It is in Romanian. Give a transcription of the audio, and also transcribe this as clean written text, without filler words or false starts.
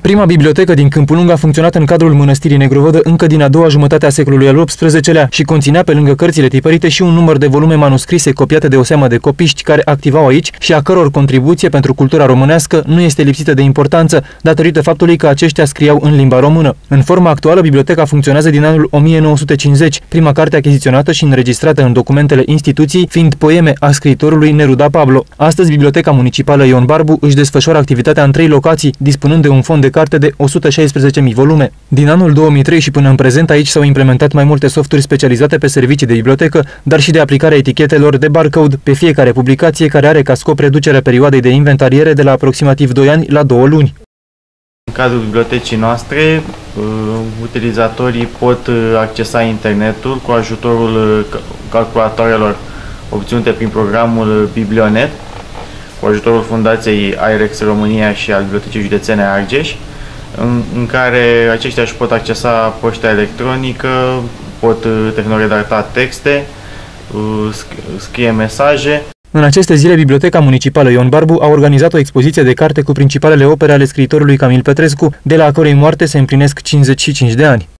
Prima bibliotecă din Câmpul Lung a funcționat în cadrul Mănăstirii Negruvodă încă din a doua jumătate a secolului al XVIII-lea și conținea pe lângă cărțile tipărite și un număr de volume manuscrise copiate de o seamă de copiști care activau aici și a căror contribuție pentru cultura românească nu este lipsită de importanță, datorită faptului că aceștia scriau în limba română. În forma actuală, biblioteca funcționează din anul 1950, prima carte achiziționată și înregistrată în documentele instituției fiind Poeme a scriitorului Neruda Pablo. Astăzi, Biblioteca Municipală Ion Barbu își desfășoară activitatea în 3 locații, dispunând de un fond de carte de 116.000 volume. Din anul 2003 și până în prezent aici s-au implementat mai multe softuri specializate pe servicii de bibliotecă, dar și de aplicarea etichetelor de barcode pe fiecare publicație, care are ca scop reducerea perioadei de inventariere de la aproximativ 2 ani la 2 luni. În cadrul bibliotecii noastre, utilizatorii pot accesa internetul cu ajutorul calculatoarelor obținute prin programul Biblionet, cu ajutorul Fundației IREX România și al Bibliotecii Județene Argeș, în care aceștia își pot accesa poșta electronică, pot tehnoredacta texte, scrie mesaje. În aceste zile, Biblioteca Municipală Ion Barbu a organizat o expoziție de carte cu principalele opere ale scriitorului Camil Petrescu, de la a cărei moarte se împlinesc 55 de ani.